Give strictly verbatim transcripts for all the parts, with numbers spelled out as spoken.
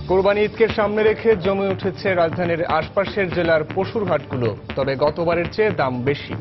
কোরবানি ঈদকে সামনে রেখে জমে উঠেছে রাজধানীর আশপাশের জেলার পশুর হাটগুলো, তবে গতবারের চেয়ে দাম বেশি।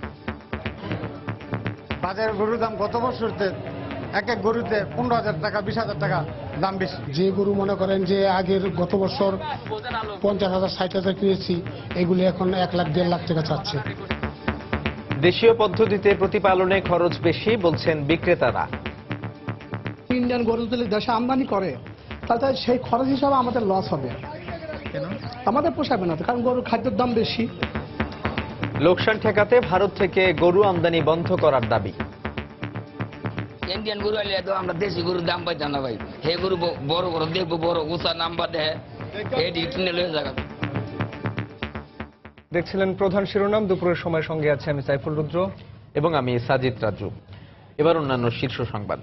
বাজারে গরুর দাম গত বছরতে এক এক গরুতে পনেরো হাজার টাকা বিশ হাজার টাকা দাম বেশি। যে গরু মনে করেন যে আগের গত বছর পঞ্চাশ হাজার ষাট হাজার কিনেছি, এগুলি এখন এক লাখ দেড় লাখ টাকা চাচ্ছে। দেশীয় পদ্ধতিতে প্রতিপালনে খরচ বেশি বলছেন বিক্রেতারা। ইন্ডিয়ান গরু যদি দেশে আমদানি করে তাহলে সেই খরচ হিসাবে আমাদের লস হবে, আমাদের পোষাবে না, কারণ গরুর খাদ্যের দাম বেশি। লোকসান ঠেকাতে ভারত থেকে গরু আমদানি বন্ধ করার দাবি। ইন্ডিয়ান গরু আইলে তো আমরা দেশি গরুর দাম পাইতাম না ভাই। হে গরু বড় বড় দেখবো, বড় উঁচা নাম্বার দেয়, এটি কিনে লয়ে যাবে। দেখছিলেন প্রধান শিরোনাম। দুপুরের সময় সঙ্গে আছে আমি সাইফুল রুদ্র এবং আমি সাজিদ রাজু। এবার অন্যান্য শীর্ষ সংবাদ।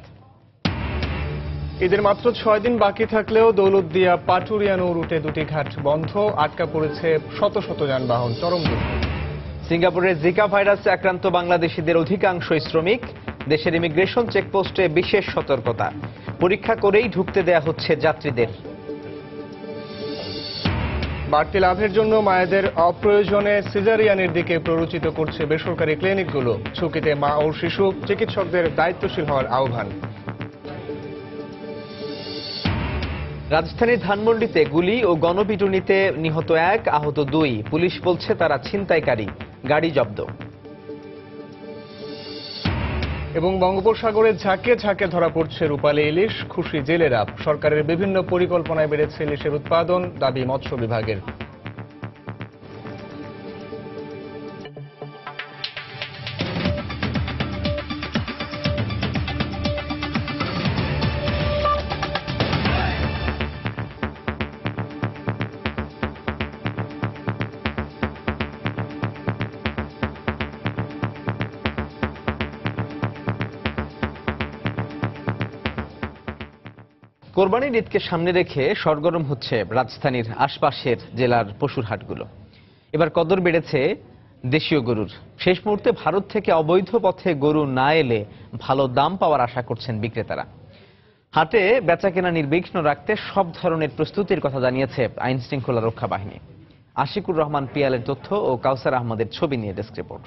ঈদের মাত্র ছয় দিন বাকি থাকলেও দৌলতদিয়া পাটুরিয়া নৌ রুটে দুটি ঘাট বন্ধ, আটকা পড়েছে শত শত যানবাহন। চরম দুর্ভোগ। সিঙ্গাপুরের জিকা ভাইরাসে আক্রান্ত বাংলাদেশিদের অধিকাংশই শ্রমিক। দেশের ইমিগ্রেশন চেকপোস্টে বিশেষ সতর্কতা, পরীক্ষা করেই ঢুকতে দেয়া হচ্ছে যাত্রীদের। বাড়তি লাভের জন্য মায়েদের অপ্রয়োজনে সিজারিয়ানের দিকে প্ররোচিত করছে বেসরকারি ক্লিনিকগুলো। ঝুঁকিতে মা ও শিশু, চিকিৎসকদের দায়িত্বশীল হওয়ার আহ্বান। রাজধানীর ধানমন্ডিতে গুলি ও গণপিটুনিতে নিহত এক, আহত দুই। পুলিশ বলছে তারা ছিনতাইকারী, গাড়ি জব্দ। এবং বঙ্গোপসাগরে ঝাঁকে ঝাঁকে ধরা পড়ছে রূপালী ইলিশ, খুশি জেলেরা। সরকারের বিভিন্ন পরিকল্পনায় বেড়েছে ইলিশের উৎপাদন, দাবি মৎস্য বিভাগের। কোরবানির ঈদকে সামনে রেখে সরগরম হচ্ছে রাজধানীর আশপাশের জেলার পশুর হাটগুলো। এবার কদর বেড়েছে দেশীয় গরুর। শেষ মুহূর্তে ভারত থেকে অবৈধ পথে গরু না এলে ভালো দাম পাওয়ার আশা করছেন বিক্রেতারা। হাটে বেচাকেনা নির্বিঘ্ন রাখতে সব ধরনের প্রস্তুতির কথা জানিয়েছে আইন শৃঙ্খলা রক্ষা বাহিনী। আশিকুর রহমান পিয়ালের তথ্য ও কাউসার আহমদের ছবি নিয়ে ডেস্ক রিপোর্ট।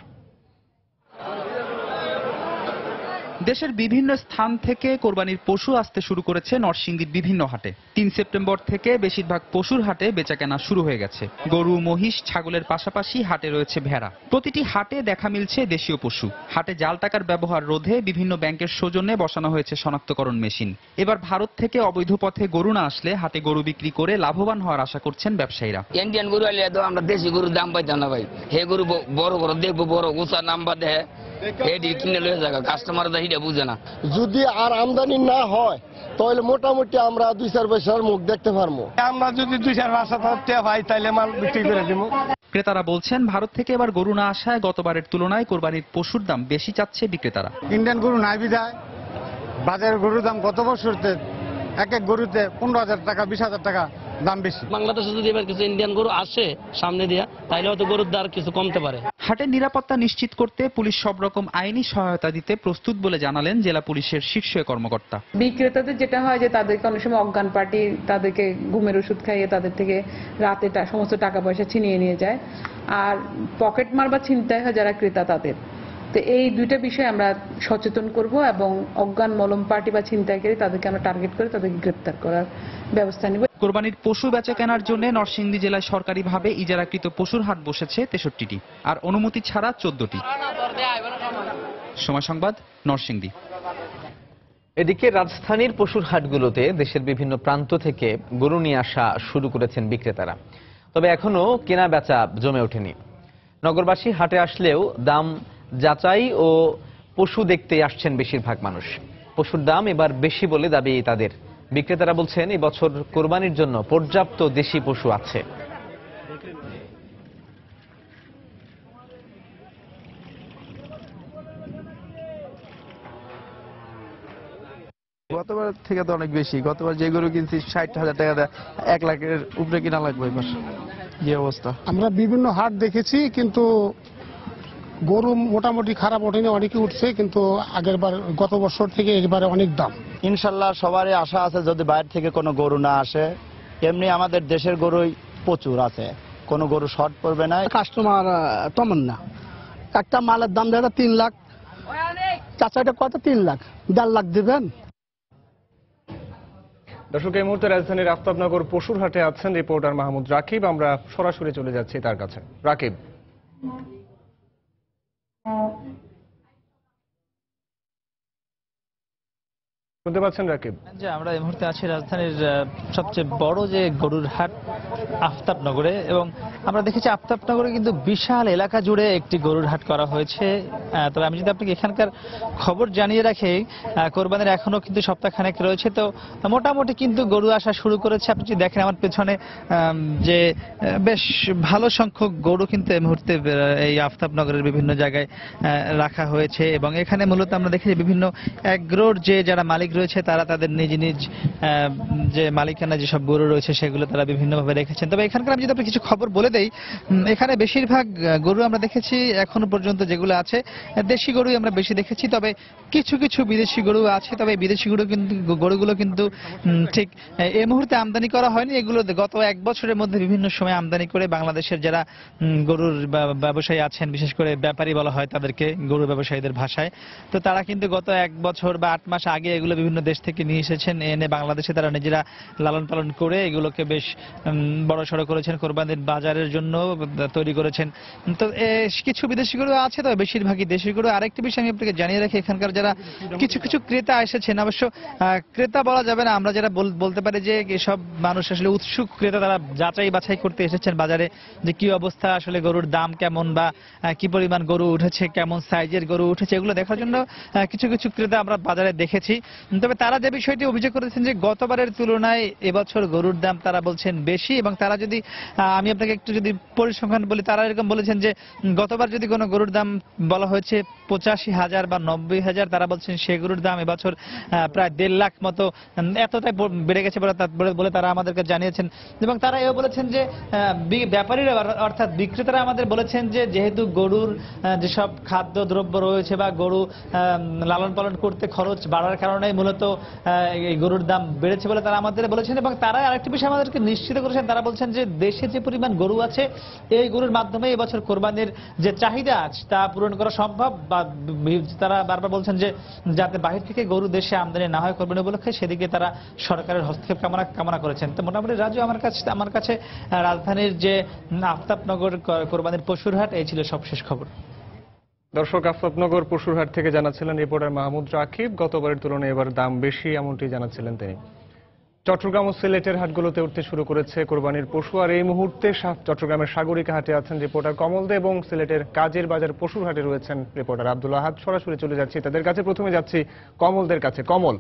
দেশের বিভিন্ন স্থান থেকে কোরবানির পশু আসতে শুরু করেছে নরসিংদীর বিভিন্ন হাটে। তিন সেপ্টেম্বর থেকে বেশিরভাগ পশুর হাটে বেচাকেনা শুরু হয়ে গেছে। গরু, মহিষ, ছাগলের পাশাপাশি হাটে রয়েছে ভেড়া। প্রতিটি হাটে দেখা মিলছে দেশীয় পশু। হাটে জাল টাকার ব্যবহার রোধে বিভিন্ন ব্যাংকের সৌজন্যে বসানো হয়েছে শনাক্তকরণ মেশিন। এবার ভারত থেকে অবৈধ পথে গরু না আসলে হাটে গরু বিক্রি করে লাভবান হওয়ার আশা করছেন ব্যবসায়ীরা। ইন্ডিয়ান গরু আইলে তো আমরা দেশি গরুর দাম পাইতাম না ভাই। হে গরু বড় বড় দেখবো, বড় উঁচা নাম্বার দেয়, এটি কিনে লয়ে যাবে। কাস্টমার এটা বুঝে না। যদি আর আমদানি না হয় তাহলে মোটামুটি আমরা দুই চার পয়সার মুখ দেখতে পারবো। আমরা যদি দুই চার মাস পাই তাহলে মাল বিক্রি করে দিব। ক্রেতারা বলছেন ভারত থেকে এবার গরু না আসায় গতবারের তুলনায় কোরবানির পশুর দাম বেশি চাচ্ছে বিক্রেতারা। ইন্ডিয়ান গরু নাই বিধায় বাজারের গরুর দাম গত বছরতে এক এক গরুতে পনেরো হাজার টাকা বিশ হাজার টাকা দাম বেশি। বাংলাদেশে যদি এবার কিছু ইন্ডিয়ান গরু আসে সামনে দিয়া, তাহলে হয়তো গরুর দাম কিছু কমতে পারে। হাটের নিরাপত্তা নিশ্চিত করতে পুলিশ সব রকম আইনি সহায়তা দিতে প্রস্তুত বলে জানালেন জেলা পুলিশের শীর্ষ কর্মকর্তা। বিক্রেতাদের যেটা হয় যে তাদেরকে অনেক সময় অজ্ঞান পার্টি তাদেরকে ঘুমের ওষুধ খাইয়ে তাদের থেকে রাতে সমস্ত টাকা পয়সা ছিনিয়ে নিয়ে যায়, আর পকেট মার বা ছিনতাই হয় যারা ক্রেতা তাদের। তো এই দুইটা বিষয়ে আমরা সচেতন করব এবং অজ্ঞান মলম পার্টি বা ছিনতাইকারী তাদেরকে আমরা টার্গেট করে তাদেরকে গ্রেপ্তার করার ব্যবস্থা নিব। কোরবানির পশু বেচা কেনার জন্য নরসিংদী জেলায় সরকারিভাবে ইজারাকৃত পশুর হাট বসেছে তেষট্টিটি, আর অনুমতি ছাড়া চোদ্দটি। সময় সংবাদ, নরসিংদী। এদিকে রাজধানীর পশুর হাটগুলোতে দেশের বিভিন্ন প্রান্ত থেকে গরু নিয়ে আসা শুরু করেছেন বিক্রেতারা, তবে এখনো কেনা বেচা জমে ওঠেনি। নগরবাসী হাটে আসলেও দাম যাচাই ও পশু দেখতে আসছেন বেশিরভাগ মানুষ। পশুর দাম এবার বেশি বলে দাবি তাদের। বিক্রেতারা বলছেন এই বছর কোরবানির জন্য পর্যাপ্ত দেশি পশু আছে। গতবার থেকে তো অনেক বেশি। গতবার যে গরু কিনছি ষাট হাজার টাকা দেয়, এক লাখের উপরে কিনা লাগবে এবার। যে অবস্থা, আমরা বিভিন্ন হাট দেখেছি কিন্তু গরু মোটামুটি খারাপ ওঠেনি, অনেকই উঠছে, কিন্তু আগের বার গত বছর থেকে এবারে অনেক দাম। ইনশাল্লাহ সবারই আশা আছে যদি বাইরে থেকে কোনো গরু না আসে, এমনি আমাদের দেশের গরুই প্রচুর আছে, কোনো গরু শর্ট পড়বে না। কাস্টমার তেমন না, একটা মালের দাম দেখা তিন লাখ, চাচা এটা কত তিন লাখ দেড় লাখ দিবেন। দর্শক, এই মুহূর্তে রাজধানীর আফতাবনগর পশুর হাটে আছেন রিপোর্টার মাহমুদ রাকিব। আমরা সরাসরি চলে যাচ্ছি তার কাছে। রাকিব, শুনতে পাচ্ছেন রাকিব? যে আমরা এই মুহূর্তে আছি রাজধানীর সবচেয়ে বড় যে গরুর হাট আফতাবনগরে, এবং আমরা দেখেছি আফতাবনগরে কিন্তু বিশাল এলাকা জুড়ে একটি গরুর হাট করা হয়েছে। তবে আমি যদি আপনাকে এখানকার খবর জানিয়ে রাখি, কোরবানির এখনো কিন্তু সপ্তাহখানেক রয়েছে, তো মোটামুটি কিন্তু গরু আসা শুরু করেছে। আপনি যদি দেখেন আমার পেছনে যে বেশ ভালো সংখ্যক গরু কিন্তু এই মুহূর্তে এই আফতাবনগরের বিভিন্ন জায়গায় রাখা হয়েছে, এবং এখানে মূলত আমরা দেখেছি বিভিন্ন এগ্রোর যে যারা মালিক রয়েছে তারা তাদের নিজ নিজ যে মালিকানা যেসব গরু রয়েছে সেগুলো তারা বিভিন্নভাবে রেখেছেন। তবে এখানকার আমি যদি আপনাকে কিছু খবর বলে দেই, এখানে বেশিরভাগ গরু আমরা দেখেছি এখনো পর্যন্ত যেগুলো আছে দেশি গরুই আমরা বেশি দেখেছি, তবে কিছু কিছু বিদেশি গরু আছে। তবে বিদেশি গরু কিন্তু গরুগুলো কিন্তু ঠিক এই মুহূর্তে আমদানি করা হয়নি, এগুলো গত এক বছরের মধ্যে বিভিন্ন সময় আমদানি করে বাংলাদেশের যারা গরুর ব্যবসায়ী আছেন, বিশেষ করে ব্যাপারী বলা হয় তাদেরকে গরু ব্যবসায়ীদের ভাষায়, তো তারা কিন্তু গত এক বছর বা আট মাস আগে এগুলো বিভিন্ন দেশ থেকে নিয়ে এসেছেন, এনে বাংলাদেশে তারা নিজেরা লালন পালন করে এগুলোকে বেশ বড় সড়ো করেছেন, কোরবানির বাজারের জন্য তৈরি করেছেন। তো কিছু বিদেশি গরু আছে, তবে বেশিরভাগই দেশি গরু। আরেকটি বিষয় আমি আপনাকে জানিয়ে রাখি, এখানকার যারা কিছু কিছু ক্রেতা এসেছেন, অবশ্য ক্রেতা বলা যাবে না, আমরা যারা বলতে পারি যে এসব মানুষ আসলে উৎসুক ক্রেতা, তারা যাচাই বাছাই করতে এসেছেন বাজারে যে কি অবস্থা, আসলে গরুর দাম কেমন বা কি পরিমাণ গরু উঠেছে, কেমন সাইজের গরু উঠেছে, এগুলো দেখার জন্য কিছু কিছু ক্রেতা আমরা বাজারে দেখেছি। তবে তারা যে বিষয়টি অভিযোগ করেছেন যে গতবারের তুলনায় এবছর গরুর দাম তারা বলছেন বেশি, এবং তারা যদি আমি আপনাকে একটু যদি পরিসংখ্যান বলি, তারা এরকম বলেছেন যে গতবার যদি কোনো গরুর দাম বলা হয়েছে পঁচাশি হাজার বা নব্বই হাজার, তারা বলছেন সে গরুর দাম এবছর প্রায় দেড় লাখ মতো এতটাই বেড়ে গেছে বলে তারা আমাদেরকে জানিয়েছেন। এবং তারা এও বলেছেন যে ব্যাপারীরা অর্থাৎ বিক্রেতারা আমাদের বলেছেন যে যেহেতু গরুর যেসব খাদ্য দ্রব্য রয়েছে বা গরু লালন পালন করতে খরচ বাড়ার কারণে মূলত এই গরুর দাম বেড়েছে বলে তারা আমাদের বলেছেন। এবং তারা আরেকটি বিষয় আমাদেরকে নিশ্চিত করেছেন, তারা বলছেন যে দেশে যে পরিমাণ গরু আছে এই গরুর মাধ্যমে এবছর কোরবানির যে চাহিদা তা পূরণ করা সম্ভব, বা তারা বারবার বলছেন যে যাতে বাহির থেকে গরু দেশে আমদানি না হয় কোরবানি উপলক্ষে, সেদিকে তারা সরকারের হস্তক্ষেপ কামনা কামনা করেছেন। তো মোটামুটি রাজু, আমার কাছে আমার কাছে রাজধানীর যে আফতাবনগর কোরবানির পশুর হাট, এই ছিল সবশেষ খবর। দর্শক, আফতাবনগর পশুর হাট থেকে জানাচ্ছিলেন রিপোর্টার মাহমুদ রাকিব। গতবারের তুলনায় এবার দাম বেশি, এমনটি জানাচ্ছিলেন তিনি। চট্টগ্রাম ও সিলেটের হাটগুলোতে উঠতে শুরু করেছে কোরবানির পশু, আর এই মুহূর্তে চট্টগ্রামের সাগরিকা হাটে আছেন রিপোর্টার কমল দে, এবং সিলেটের কাজের বাজার পশুর হাটে রয়েছেন রিপোর্টার আব্দুল আহাদ। সরাসরি চলে যাচ্ছি তাদের কাছে। প্রথমে যাচ্ছি কমলদের কাছে। কমল,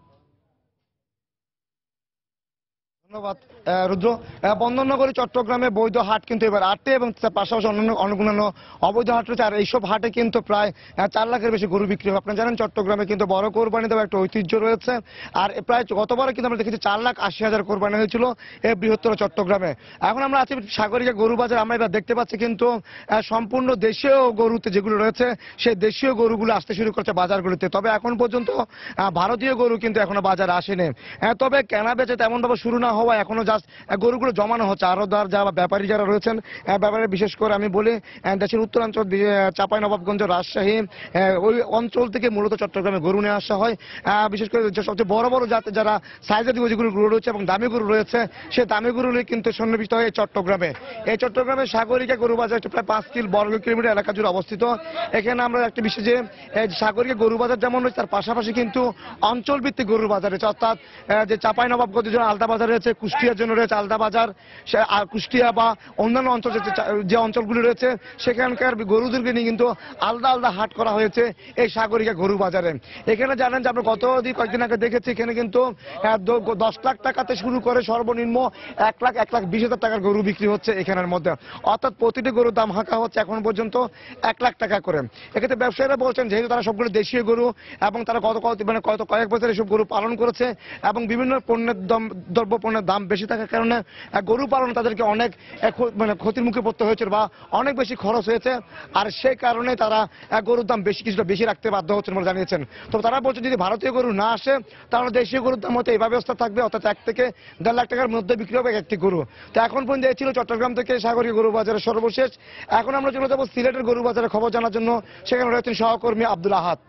ধন্যবাদ রুদ্র। বন্দরনগরী চট্টগ্রামে বৈধ হাট কিন্তু এবার আটে, এবং পাশাপাশি অন্যান্য অন্যান্য অবৈধ হাট রয়েছে। আর এইসব হাটে কিন্তু প্রায় চার লাখের বেশি গরু বিক্রি হয়। আপনারা জানেন চট্টগ্রামে কিন্তু বড় কোরবানি দেওয়ার একটা ঐতিহ্য রয়েছে, আর প্রায় গতবারে কিন্তু আমরা দেখেছি চার লাখ আশি হাজার কোরবানি হয়েছিল এই বৃহত্তর চট্টগ্রামে। এখন আমরা আছি সাগরিকা গরু বাজার। আমরা এবার দেখতে পাচ্ছি কিন্তু সম্পূর্ণ দেশীয় গরুতে যেগুলো রয়েছে সেই দেশীয় গরুগুলো আসতে শুরু করছে বাজারগুলিতে। তবে এখন পর্যন্ত ভারতীয় গরু কিন্তু এখনো বাজারে আসেনি। তবে কেনা বেচে তেমন ভাবে শুরু না হওয়া এখনো জাস্ট গরুগুলো জমানো হচ্ছে। আরোদার যারা ব্যাপারী যারা রয়েছেন, ব্যাপারে বিশেষ করে আমি বলি দেশের উত্তরাঞ্চল চাঁপাই নবাবগঞ্জ, রাজশাহী ওই অঞ্চল থেকে মূলত চট্টগ্রামে গরু নিয়ে আসা হয়। বিশেষ করে সবচেয়ে বড় বড় জাতের যারা সাইজের যেগুলো গরু রয়েছে এবং দামি গরু রয়েছে, সেই দামি গরুগুলি কিন্তু সন্নিবিষ্ট হয় এই চট্টগ্রামে। এই চট্টগ্রামে সাগরিকা গরু বাজার প্রায় পাঁচ কিল বর্গ কিলোমিটার এলাকা জুড়ে অবস্থিত। এখানে আমরা একটা বিষয় যে সাগরিকা গরু বাজার যেমন রয়েছে, তার পাশাপাশি কিন্তু অঞ্চল ভিত্তিক গরুর বাজার রয়েছে। অর্থাৎ যে চাঁপাই নবাবগঞ্জের জন্য আলতা বাজার রয়েছে, কুষ্টিয়ার জন্য রয়েছে আলতা বাজার, কুষ্টিয়া বা অন্যান্য অঞ্চল যে অঞ্চলগুলি রয়েছে সেখানকার গরুদেরকে নিয়ে কিন্তু আলাদা আলাদা হাট করা হয়েছে এই সাগরিকা গরু বাজারে। এখানে জানেন যে আমরা গত কয়েকদিন আগে দেখেছি, এখানে কিন্তু দশ লাখ টাকাতে শুরু করে সর্বনিম্ন এক লাখ এক লাখ বিশ হাজার টাকার গরু বিক্রি হচ্ছে এখানের মধ্যে। অর্থাৎ প্রতিটি গরুর দাম হাঁকা হচ্ছে এখন পর্যন্ত এক লাখ টাকা করে। এক্ষেত্রে ব্যবসায়ীরা বলছেন যেহেতু তারা সবগুলো দেশীয় গরু এবং তারা কত কত মানে কত কয়েক বছর এসব গরু পালন করেছে এবং বিভিন্ন পণ্যের দ্রব্য পণ্যের কারণে দাম বেশি থাকার কারণে আহ, গরু পালন তাদেরকে অনেক আহ, ক্ষ- মানে ক্ষতির মুখে পড়তে হয়েছে বা অনেক বেশি খরচ হয়েছে, আর সেই কারণে তারা আহ, গরুর দাম বেশি কিছুটা বেশি রাখতে বাধ্য হচ্ছেন বলে জানিয়েছেন। তবে তারা বলছে যদি ভারতীয় গরু না আসে তাহলে দেশীয় গরুর দাম হয়তো এইভাবে অবস্থা থাকবে, অর্থাৎ এক থেকে দেড় লাখ টাকার মধ্যে বিক্রি হবে একটি গরু। তো এখন পর্যন্ত এই ছিল চট্টগ্রাম থেকে সাগরীয় গরু বাজারের সর্বশেষ। এখন আমরা চলে যাবো সিলেটের গরু বাজারের খবর জানার জন্য, সেখানে রয়েছেন সহকর্মী আব্দুল আহাদ।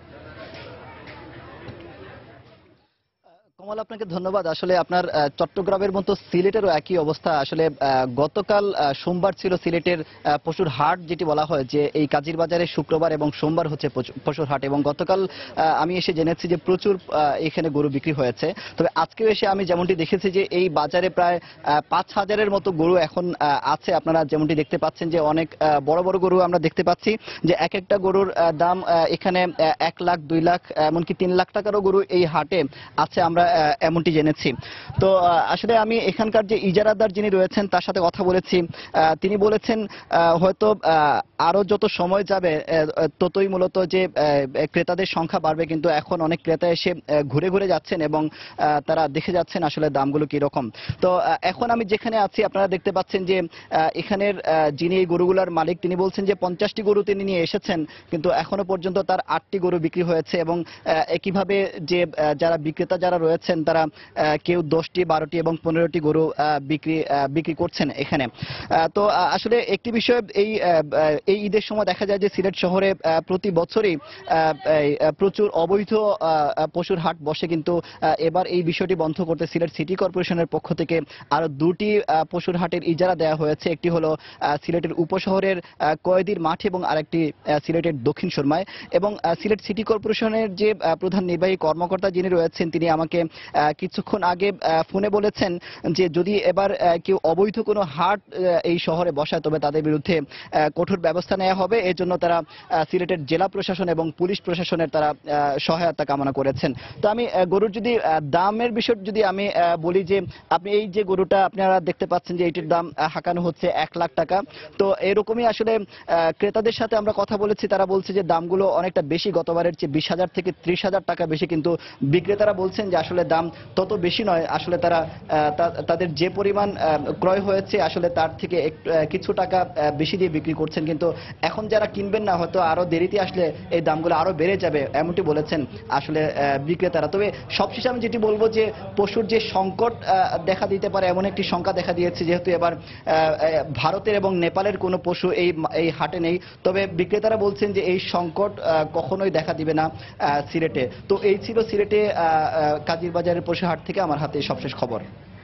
কমল, আপনাকে ধন্যবাদ। আসলে আপনার আহ, চট্টগ্রামের মতো সিলেটেরও একই অবস্থা। আসলে আহ, গতকাল আহ, সোমবার ছিল সিলেটের আহ, পশুর হাট, যেটি বলা হয় যে এই কাজির বাজারে শুক্রবার এবং সোমবার হচ্ছে পশু- পশুর হাট, এবং গতকাল আহ, আমি এসে জেনেছি যে প্রচুর আহ, এখানে গরু বিক্রি হয়েছে। তবে আজকেও এসে আমি যেমনটি দেখেছি যে এই বাজারে প্রায় আহ, পাঁচ হাজারের মতো গরু এখন আহ, আছে। আপনারা যেমনটি দেখতে পাচ্ছেন যে অনেক আহ, বড় বড় গরু আমরা দেখতে পাচ্ছি, যে এক একটা গরুর আহ, দাম আহ, এখানে আহ, এক লাখ দুই লাখ এমনকি তিন লাখ টাকারও গরু এই হাটে আছে, আমরা আহ, এমনটি জেনেছি। তো আহ, আসলে আমি এখানকার যে ইজারাদার যিনি রয়েছেন তার সাথে কথা বলেছি। আহ, তিনি বলেছেন আহ, হয়তো আহ, আরো যত সময় যাবে আহ, ততই মূলত যে আহ, ক্রেতাদের সংখ্যা বাড়বে, কিন্তু এখন অনেক ক্রেতা এসে আহ, ঘুরে ঘুরে যাচ্ছেন এবং আহ, তারা দেখে যাচ্ছেন আসলে দামগুলো কিরকম। তো আহ, এখন আমি যেখানে আছি আপনারা দেখতে পাচ্ছেন যে আহ, এখানের আহ, যিনি এই গরুগুলার মালিক তিনি বলছেন যে পঞ্চাশটি গরু তিনি নিয়ে এসেছেন, কিন্তু এখনো পর্যন্ত তার আটটি গরু বিক্রি হয়েছে, এবং আহ, একইভাবে যে আহ, যারা বিক্রেতা যারা রয়েছেন তারা আহ, কেউ দশটি বারোটি এবং পনেরোটি গরু আহ, বিক্রি আহ, বিক্রি করছেন এখানে। আহ, তো আহ, আসলে একটি বিষয় এই আহ, আহ, এই ঈদের সময় দেখা যায় যে সিলেট শহরে আহ, প্রতি বছরই আহ, এই, আহ, প্রচুর অবৈধ আহ, আহ, পশুর হাট বসে, কিন্তু আহ, এবার এই বিষয়টি বন্ধ করতে সিলেট সিটি কর্পোরেশনের পক্ষ থেকে আরো দুটি আহ, পশুর হাটের ইজারা দেওয়া হয়েছে। একটি হলো আহ, সিলেটের উপশহরের আহ, কয়েদির মাঠ এবং আরেকটি আহ, সিলেটের দক্ষিণ সুরমায়। এবং আহ, সিলেট সিটি কর্পোরেশনের যে আহ, প্রধান নির্বাহী কর্মকর্তা যিনি রয়েছেন তিনি আমাকে আহ, কিছুক্ষণ আগে আহ, ফোনে বলেছেন যে যদি এবার আহ, কেউ অবৈধ কোনো হাট আহ, এই শহরে বসায় তবে তাদের বিরুদ্ধে আহ, কঠোর ব্যবস্থা নেওয়া হবে। এর জন্য তারা আহ, সিলেটের জেলা প্রশাসন এবং পুলিশ প্রশাসনের তারা আহ, সহায়তা কামনা করেছেন। তো আমি আহ, গরুর যদি আহ, দামের বিষয় যদি আমি আহ, বলি যে আপনি এই যে গরুটা আপনারা দেখতে পাচ্ছেন যে এটির দাম আহ, হাঁকানো হচ্ছে এক লাখ টাকা। তো এরকমই আসলে আহ, ক্রেতাদের সাথে আমরা কথা বলেছি, তারা বলছে যে দামগুলো অনেকটা বেশি, গতবারের চেয়ে বিশ হাজার থেকে ত্রিশ হাজার টাকা বেশি, কিন্তু বিক্রেতারা বলছেন যে আসলে দাম তত বেশি নয়, আসলে তারা আহ, তা- তাদের যে পরিমাণ আহ, ক্রয় হয়েছে আসলে তার থেকে একটু, আহ, কিছু টাকা আহ, বেশি দিয়ে বিক্রি করছেন, কিন্তু এখন যারা কিনবেন না হয়তো আরো দেরিতে আসলে এই দামগুলো আরো বেড়ে যাবে, এমনটি বলেছেন আসলে আহ, বিক্রেতারা। তবে সবশেষে আমি যেটি বলবো যে পশুর যে সংকট আহ, দেখা দিতে পারে এমন একটি শঙ্কা দেখা দিয়েছে, যেহেতু এবার আহ, আহ, ভারতের এবং নেপালের কোনো পশু এই এই হাটে নেই। তবে বিক্রেতারা বলছেন যে এই সংকট আহ, কখনোই দেখা দিবে না আহ, সিলেটে। তো এই ছিল সিলেটে আহ, আহ, কাজির বাজারের পশু হাট থেকে আমার হাতে সবশেষ খবর।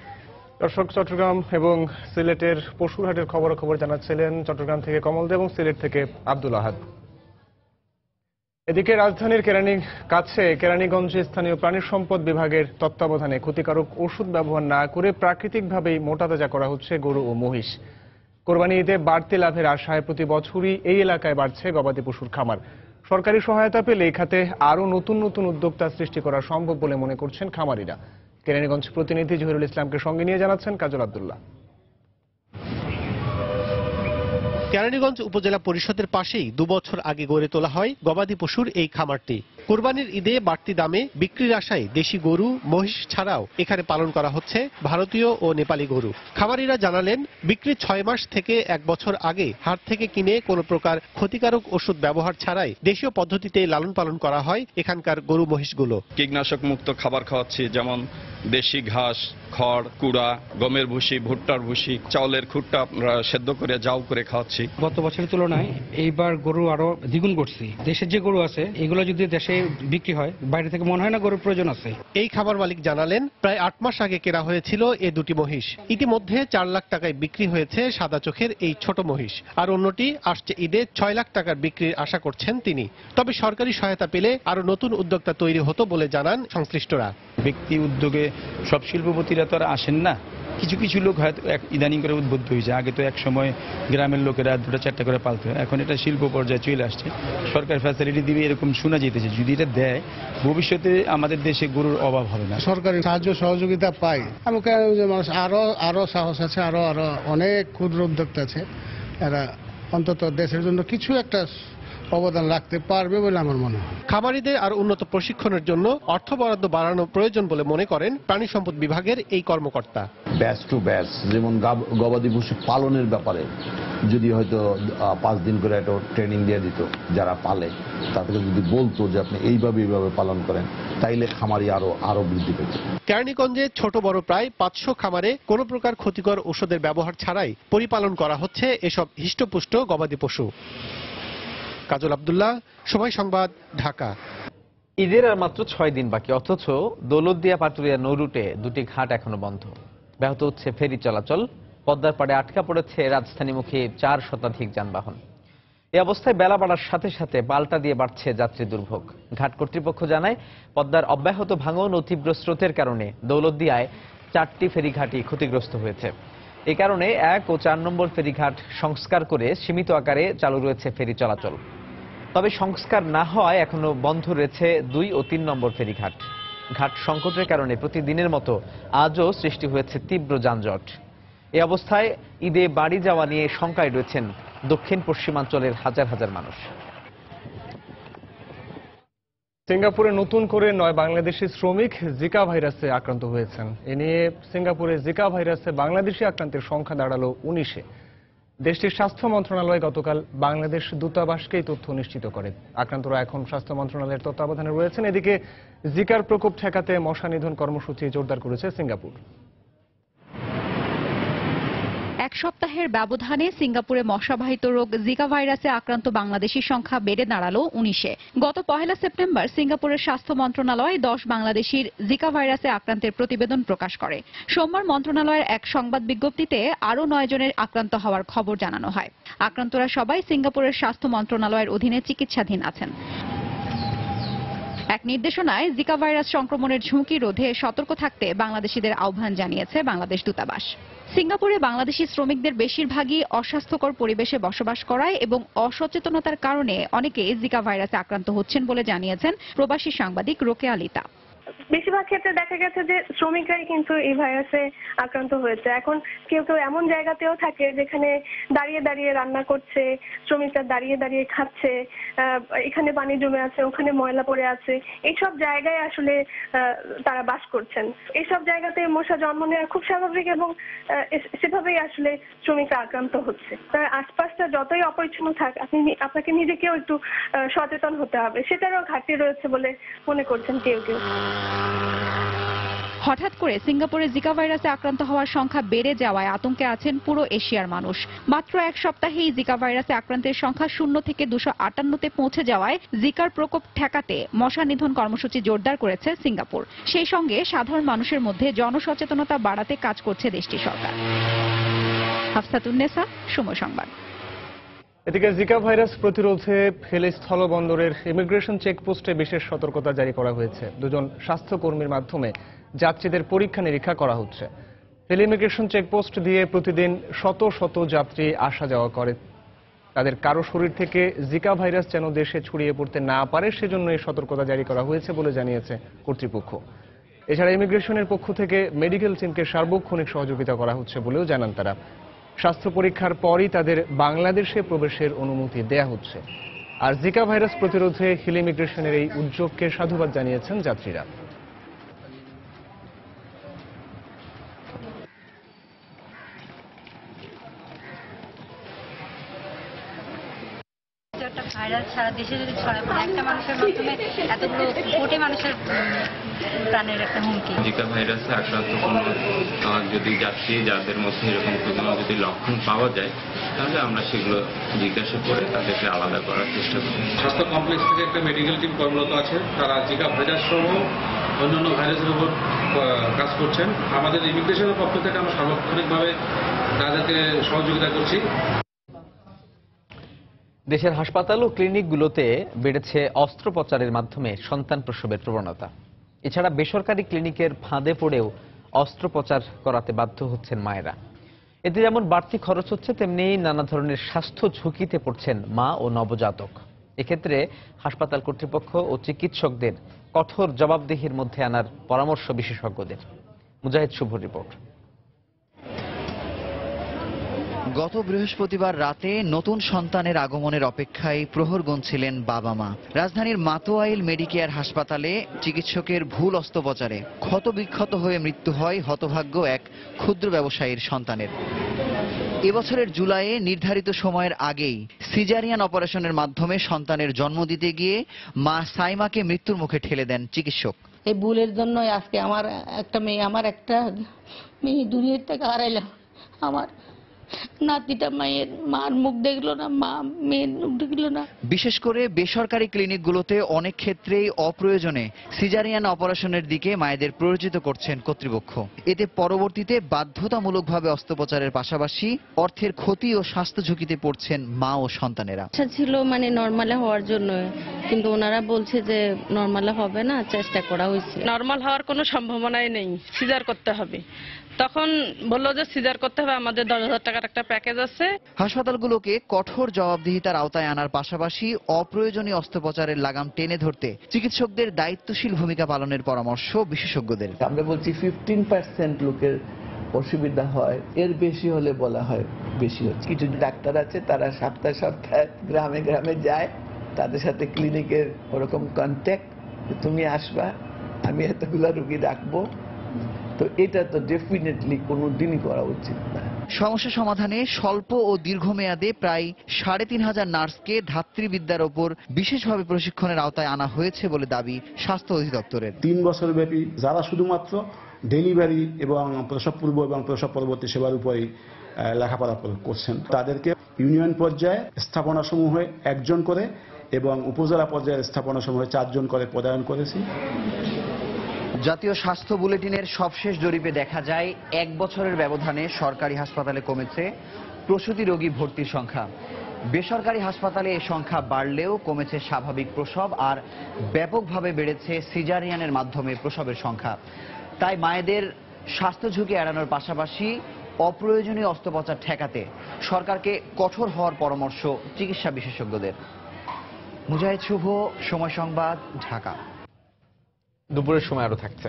দর্শক, চট্টগ্রাম এবং সিলেটের পশুর হাটের খবরাখবর জানাচ্ছিলেন চট্টগ্রাম থেকে কমল দে এবং সিলেট থেকে আব্দুল আহাদ। এদিকে রাজধানীর কেরানী কাছে কেরানীগঞ্জে স্থানীয় প্রাণী সম্পদ বিভাগের তত্ত্বাবধানে ক্ষতিকারক ওষুধ ব্যবহার না করে প্রাকৃতিকভাবেই মোটা তাজা করা হচ্ছে গরু ও মহিষ। কোরবানি ঈদে বাড়তি লাভের আশায় প্রতি বছরই এই এলাকায় বাড়ছে গবাদি পশুর খামার। সরকারি সহায়তা পেলে এই খাতে আরও নতুন নতুন উদ্যোক্তা সৃষ্টি করা সম্ভব বলে মনে করছেন খামারিরা। কেরানীগঞ্জ প্রতিনিধি জহিরুল ইসলামকে সঙ্গে নিয়ে জানাচ্ছেন কাজল আব্দুল্লাহ। কেরানীগঞ্জ উপজেলা পরিষদের পাশেই দুবছর আগে গড়ে তোলা হয় গবাদি পশুর এই খামারটি। কোরবানির ঈদে বাড়তি দামে বিক্রির আশায় দেশি গরু মহিষ ছাড়াও এখানে পালন করা হচ্ছে ভারতীয় ও নেপালি গরু। খামারিরা জানালেন বিক্রির ছয় মাস থেকে এক বছর আগে হাট থেকে কিনে কোনো প্রকার ক্ষতিকারক ওষুধ ব্যবহার ছাড়াই দেশীয় পদ্ধতিতে লালন পালন করা হয় এখানকার গরু মহিষগুলো। কীটনাশক মুক্ত খাবার খাওয়াচ্ছি, যেমন দেশি ঘাস, খড়, কুড়া, গমের ভুসি, ভুট্টার ভুসি, চাউলের খুট্টা আমরা সেদ্ধ করে জাউ করে খাওয়াচ্ছি। গত বছরের তুলনায় এইবার গরু আরো দ্বিগুণ করছি। দেশের যে গরু আছে এগুলো যদি দেশে বিক্রি হয় বাইরে থেকে মনে হয় না গরুর প্রয়োজন আছে। এই খামার মালিক জানালেন প্রায় আট মাস আগে কেনা হয়েছিল এ দুটি মহিষ। ইতিমধ্যে চার লাখ টাকায় বিক্রি হয়েছে সাদা চোখের এই ছোট মহিষ, আর অন্যটি আসছে ঈদে ছয় লাখ টাকার বিক্রির আশা করছেন তিনি। তবে সরকারি সহায়তা পেলে আরো নতুন উদ্যোক্তা তৈরি হতো বলে জানান সংশ্লিষ্টরা। ব্যক্তি উদ্যোগে সব শিল্পপতিরা তো আর আসেন না, কিছু কিছু লোক হয়তো ইদানিং করে উদ্বুদ্ধ হয়েছে। আগে তো এক সময় গ্রামের লোকেরা দুটা চারটা করে পালতে হয়, এখন এটা শিল্প পর্যায়ে চলে আসছে। সরকার ফ্যাসিলিটি দিবে এরকম শোনা যেতেছে। যদি এটা দেয় ভবিষ্যতে আমাদের দেশে গরুর অভাব হবে না। সরকারি সাহায্য সহযোগিতা পাই, আমি মানুষ আরো আরো সাহস আছে, আরো আরো অনেক ক্ষুদ্র উদ্যোক্তা আছে, এরা অন্তত দেশের জন্য কিছু একটা অবদান রাখতে পারবে বলে আমার মনে হয়। খামারিদের আর উন্নত প্রশিক্ষণের জন্য অর্থ বরাদ্দ বাড়ানো প্রয়োজন বলে মনে করেন প্রাণী সম্পদ বিভাগের এই কর্মকর্তা। ব্যাচ টু ব্যাচ যেমন গাব- গবাদি পশু পালনের ব্যাপারে যদি হয়তো আহ, পাঁচ দিন করে একটা ট্রেনিং দিয়ে দিত যারা পালে, তাদেরকে যদি বলতো যে আপনি এইভাবে এইভাবে পালন করেন, তাইলে খামারি আরো আরো বৃদ্ধি পেত। কেরানীগঞ্জে ছোট বড় প্রায় পাঁচশো খামারে কোনো প্রকার ক্ষতিকর ওষুধের ব্যবহার ছাড়াই পরিপালন করা হচ্ছে এসব হৃষ্টপুষ্ট গবাদি পশু। কাজল আব্দুল্লাহ, সময় সংবাদ, ঢাকা। ঈদের আর মাত্র ছয় দিন বাকি, অথচ দৌলতদিয়া পাটুরিয়া নৌ রুটে দুটি ঘাট এখনো বন্ধ। ব্যাহত হচ্ছে ফেরি চলাচল। পদ্মার পাড়ে আটকা পড়েছে রাজধানীমুখী চার শতাধিক যানবাহন। এই অবস্থায় বেলা বাড়ার সাথে সাথে পাল্টা দিয়ে বাড়ছে যাত্রী দুর্ভোগ। ঘাট কর্তৃপক্ষ জানায়, পদ্মার অব্যাহত ভাঙন ও তীব্র স্রোতের কারণে দৌলতদিয়ায় চারটি ফেরিঘাটই ক্ষতিগ্রস্ত হয়েছে। এই কারণে এক ও চার নম্বর ফেরিঘাট সংস্কার করে সীমিত আকারে চালু রয়েছে ফেরি চলাচল। তবে সংস্কার না হওয়ায় এখনো বন্ধ রয়েছে দুই ও তিন নম্বর ফেরিঘাট। ঘাট সংকটের কারণে প্রতিদিনের মতো আজও সৃষ্টি হয়েছে তীব্র যানজট। এই অবস্থায় ঈদে বাড়ি যাওয়া নিয়ে শঙ্কায় রয়েছেন দক্ষিণ পশ্চিমাঞ্চলের হাজার হাজার মানুষ। সিঙ্গাপুরে নতুন করে নয় বাংলাদেশি শ্রমিক জিকা ভাইরাসে আক্রান্ত হয়েছেন। এ নিয়ে সিঙ্গাপুরে জিকা ভাইরাসে বাংলাদেশি আক্রান্তের সংখ্যা দাঁড়ালো উনিশে। দেশটির স্বাস্থ্য মন্ত্রণালয় গতকাল বাংলাদেশ দূতাবাসকে এই তথ্য নিশ্চিত করে। আক্রান্তরা এখন স্বাস্থ্য মন্ত্রণালয়ের তত্ত্বাবধানে রয়েছেন। এদিকে জিকার প্রকোপ ঠেকাতে মশা নিধন কর্মসূচি জোরদার করেছে সিঙ্গাপুর। এক সপ্তাহের ব্যবধানে সিঙ্গাপুরে মশাবাহিত রোগ জিকা ভাইরাসে আক্রান্ত বাংলাদেশির সংখ্যা বেড়ে দাঁড়ালো উনিশে। গত পহেলা সেপ্টেম্বর সিঙ্গাপুরের স্বাস্থ্য মন্ত্রণালয় দশ বাংলাদেশির জিকা ভাইরাসে আক্রান্তের প্রতিবেদন প্রকাশ করে। সোমবার মন্ত্রণালয়ের এক সংবাদ বিজ্ঞপ্তিতে আরও নয় জনের আক্রান্ত হওয়ার খবর জানানো হয়। আক্রান্তরা সবাই সিঙ্গাপুরের স্বাস্থ্য মন্ত্রণালয়ের অধীনে চিকিৎসাধীন আছেন। এক নির্দেশনায় জিকা ভাইরাস সংক্রমণের ঝুঁকি রোধে সতর্ক থাকতে বাংলাদেশিদের আহ্বান জানিয়েছে বাংলাদেশ দূতাবাস। সিঙ্গাপুরে বাংলাদেশি শ্রমিকদের বেশিরভাগই অস্বাস্থ্যকর পরিবেশে বসবাস করায় এবং অসচেতনতার কারণে অনেকে জিকা ভাইরাসে আক্রান্ত হচ্ছেন বলে জানিয়েছেন প্রবাসী সাংবাদিক রোকেয়া লিতা। বেশিরভাগ ক্ষেত্রে দেখা গেছে যে শ্রমিকরাই কিন্তু এই ভাইরাসে আক্রান্ত হয়েছে। এখন কেউ কেউ এমন জায়গাতেও থাকে যেখানে দাঁড়িয়ে দাঁড়িয়ে রান্না করছে, শ্রমিকরা দাঁড়িয়ে দাঁড়িয়ে খাচ্ছে, এখানে পানি জমে আছে, ওখানে ময়লা পড়ে আছে, এইসব জায়গায় আসলে তারা বাস করছেন। এইসব জায়গাতে মশা জন্ম নেওয়া খুব স্বাভাবিক এবং সেভাবেই আসলে শ্রমিকরা আক্রান্ত হচ্ছে। তার আশপাশটা যতই অপরিচ্ছন্ন থাক, আপনি আপনাকে নিজেকেও একটু সচেতন হতে হবে, সেটারও ঘাটতি রয়েছে বলে মনে করছেন কেউ কেউ। হঠাৎ করে সিঙ্গাপুরে জিকা ভাইরাসে আক্রান্ত হওয়ার সংখ্যা বেড়ে যাওয়ায় আতঙ্কে আছেন পুরো এশিয়ার মানুষ। মাত্র এক সপ্তাহেই জিকা ভাইরাসে আক্রান্তের সংখ্যা শূন্য থেকে দুশো আটান্নতে পৌঁছে যাওয়ায় জিকার প্রকোপ ঠেকাতে মশা নিধন কর্মসূচি জোরদার করেছে সিঙ্গাপুর। সেই সঙ্গে সাধারণ মানুষের মধ্যে জনসচেতনতা বাড়াতে কাজ করছে দেশটির সরকার। হাফসাতুন্নেসা, সময় সংবাদ। এদিকে জিকা ভাইরাস প্রতিরোধে ফেনী স্থলবন্দরের ইমিগ্রেশন চেকপোস্টে বিশেষ সতর্কতা জারি করা হয়েছে। দুজন স্বাস্থ্যকর্মীর মাধ্যমে যাত্রীদের পরীক্ষা নিরীক্ষা করা হচ্ছে। ফেনী ইমিগ্রেশন চেকপোস্ট দিয়ে প্রতিদিন শত শত যাত্রী আসা যাওয়া করে। তাদের কারো শরীর থেকে জিকা ভাইরাস যেন দেশে ছড়িয়ে পড়তে না পারে, সেজন্য এই সতর্কতা জারি করা হয়েছে বলে জানিয়েছে কর্তৃপক্ষ। এছাড়া ইমিগ্রেশনের পক্ষ থেকে মেডিকেল টিমকে সার্বক্ষণিক সহযোগিতা করা হচ্ছে বলেও জানান তারা। স্বাস্থ্য পরীক্ষার পরই তাদের বাংলাদেশে প্রবেশের অনুমতি দেয়া হচ্ছে। আর জিকা ভাইরাস প্রতিরোধে হিল ইমিগ্রেশনের এই উদ্যোগকে সাধুবাদ জানিয়েছেন যাত্রীরা। একটা ভাইরাস সারা দেশে যদি ছড়ায় পড়ে, একটা মানুষের মাধ্যমে এতগুলো কোটি মানুষের প্রাণের একটা হুমকি। জিকা ভাইরাসে আক্রান্ত কোনো যদি যাত্রী যাদের মধ্যে এরকম কোনো যদি লক্ষণ পাওয়া যায়, তাহলে আমরা সেগুলো জিজ্ঞাসা করে তাদেরকে আলাদা করার চেষ্টা করি। স্বাস্থ্য কমপ্লেক্স থেকে একটা মেডিকেল টিম কর্মরত আছে, তারা জিকা ভাইরাস সহ অন্যান্য ভাইরাসের উপর কাজ করছেন। আমাদের ইমিগ্রেশনের পক্ষ থেকে আমরা সার্বক্ষণিকভাবে তাদেরকে সহযোগিতা করছি। দেশের হাসপাতাল ও ক্লিনিকগুলোতে বেড়েছে অস্ত্রোপচারের মাধ্যমে সন্তান প্রসবের প্রবণতা। এছাড়া বেসরকারি ক্লিনিকের ফাঁদে পড়েও অস্ত্রোপচার করাতে বাধ্য হচ্ছেন মায়েরা। এতে যেমন বাড়তি খরচ হচ্ছে, তেমনি নানা ধরনের স্বাস্থ্য ঝুঁকিতে পড়ছেন মা ও নবজাতক। এক্ষেত্রে হাসপাতাল কর্তৃপক্ষ ও চিকিৎসকদের কঠোর জবাবদিহির মধ্যে আনার পরামর্শ বিশেষজ্ঞদের। মুজাহিদ শুভর রিপোর্ট। গত বৃহস্পতিবার রাতে নতুন সন্তানের আগমনের অপেক্ষায় প্রহর গুনছিলেন বাবা মা। রাজধানীর মাতোয়াইল মেডিকেয়ার হাসপাতালে চিকিৎসকের ভুল অস্ত্রোপচারে ক্ষতবিক্ষত হয়ে মৃত্যু হয় হতভাগ্য এক ক্ষুদ্র ব্যবসায়ীর সন্তানের। এবছরের জুলাইয়ে নির্ধারিত সময়ের আগেই সিজারিয়ান অপারেশনের মাধ্যমে সন্তানের জন্ম দিতে গিয়ে মা সাইমাকে মৃত্যুর মুখে ঠেলে দেন চিকিৎসক। এই ভুলের জন্য আজকে আমার একটা মেয়ে আমার একটা মেয়ে দুনিয়ার থেকে হারাইলাম। আমার নাতিটা মায়ের মার মুখ দেখলো না, মা মেয়ের মুখ দেখলো না। বিশেষ করে বেসরকারি ক্লিনিকগুলোতে অনেক ক্ষেত্রেই অপ্রয়োজনে সিজারিয়ান অপারেশনের দিকে মায়েদের প্ররোচিত করছেন কর্তৃপক্ষ। এতে পরবর্তীতে বাধ্যতামূলকভাবে অস্ত্রোপচারের পাশাপাশি অর্থের ক্ষতি ও স্বাস্থ্য ঝুঁকিতে পড়ছেন মা ও সন্তানেরা। আচ্ছা ছিল মানে নর্মালে হওয়ার জন্য, কিন্তু ওনারা বলছে যে নর্মালে হবে না, চেষ্টা করা হয়েছে। নর্মাল হওয়ার কোনো সম্ভাবনাই নেই, সিজার করতে হবে। তখন বললো যে সিজার করতে হবে, আমাদের দশ হাজার টাকার একটা প্যাকেজ আছে। হাসপাতালগুলোকে কঠোর জবাবদিহিতার আওতায় আনার পাশাপাশি অপ্রয়োজনীয় অস্ত্রোপচারের লাগাম টেনে ধরতে চিকিৎসকদের দায়িত্বশীল ভূমিকা পালনের পরামর্শ বিশেষজ্ঞদের। আমরা বলছি ফিফটিন পার্সেন্ট লোকের অসুবিধা হয়, এর বেশি হলে বলা হয় বেশি হচ্ছে। কিছু ডাক্তার আছে তারা সপ্তাহে সপ্তাহে গ্রামে গ্রামে যায়, তাদের সাথে ক্লিনিকের ওরকম কন্ট্যাক্ট, তুমি আসবা, আমি এতগুলা রুগী রাখবো। তো এটা তো ডেফিনেটলি কোনো দিনই করা উচিত না। সমস্যা সমাধানে স্বল্প ও দীর্ঘমেয়াদে প্রায় সাড়ে তিন হাজার নার্সকে ধাত্রীবিদ্যার ওপর বিশেষভাবে প্রশিক্ষণের আওতায় আনা হয়েছে বলে দাবি স্বাস্থ্য অধিদপ্তরের। তিন বছর ব্যাপী যারা শুধুমাত্র ডেলিভারি এবং প্রসব পূর্ব এবং প্রসব পরবর্তী সেবার উপরেই লেখাপড়া করছেন, তাদেরকে ইউনিয়ন পর্যায়ে স্থাপনাসমূহে একজন করে এবং উপজেলা পর্যায়ের স্থাপনাসমূহে চারজন করে পদায়ন করেছি। জাতীয় স্বাস্থ্য বুলেটিনের সবশেষ জরিপে দেখা যায় এক বছরের ব্যবধানে সরকারি হাসপাতালে কমেছে প্রসূতি রোগী ভর্তির সংখ্যা। বেসরকারি হাসপাতালে এই সংখ্যা বাড়লেও কমেছে স্বাভাবিক প্রসব আর ব্যাপকভাবে বেড়েছে সিজারিয়ানের মাধ্যমে প্রসবের সংখ্যা। তাই মায়েদের স্বাস্থ্য ঝুঁকি এড়ানোর পাশাপাশি অপ্রয়োজনীয় অস্ত্রোপচার ঠেকাতে সরকারকে কঠোর হওয়ার পরামর্শ চিকিৎসা বিশেষজ্ঞদের। মুজাহিদ শুভ, সময় সংবাদ, ঢাকা। দুপুরের সময় আরো থাকছে।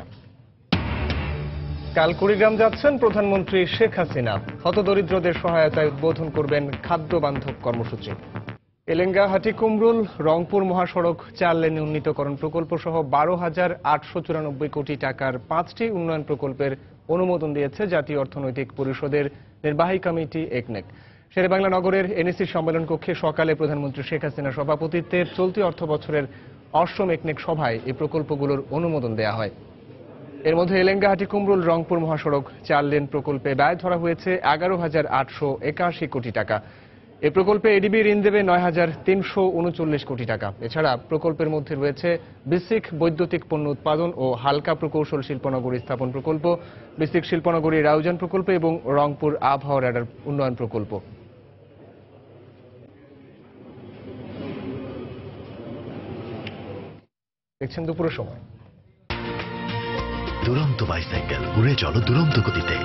কাল কুড়িগ্রাম যাচ্ছেন প্রধানমন্ত্রী শেখ হাসিনা। হতদরিদ্রদের সহায়তায় উদ্বোধন করবেন খাদ্য বান্ধব কর্মসূচি। এলেঙ্গা হাটিকুমরুল রংপুর মহাসড়ক চার লেনে উন্নীতকরণ প্রকল্প সহ বারো হাজার আটশো চুরানব্বই কোটি টাকার পাঁচটি উন্নয়ন প্রকল্পের অনুমোদন দিয়েছে জাতীয় অর্থনৈতিক পরিষদের নির্বাহী কমিটি একনেক। শেরেবাংলা নগরের এনএসি সম্মেলন কক্ষে সকালে প্রধানমন্ত্রী শেখ হাসিনার সভাপতিত্বে চলতি অর্থ বছরের অষ্টম একনেক সভায় এই প্রকল্পগুলোর অনুমোদন দেওয়া হয়। এর মধ্যে এলেঙ্গা হাটিকুমরুল রংপুর মহাসড়ক চার লেন প্রকল্পে ব্যয় ধরা হয়েছে এগারো হাজার আটশো একাশি কোটি টাকা। এই প্রকল্পে এডিবি ঋণ দেবে নয় হাজার তিনশো উনচল্লিশ কোটি টাকা। এছাড়া প্রকল্পের মধ্যে রয়েছে বিসিক বৈদ্যুতিক পণ্য উৎপাদন ও হালকা প্রকৌশল শিল্পনগরী স্থাপন প্রকল্প, বিসিক শিল্পনগরী রাউজান প্রকল্প এবং রংপুর আবহাওয়া র্যাডার উন্নয়ন প্রকল্প। দেখছেন দুপুরের সময়। দুরন্ত বাইসাইকেল, উড়ে চলো দুরন্ত গতিতে।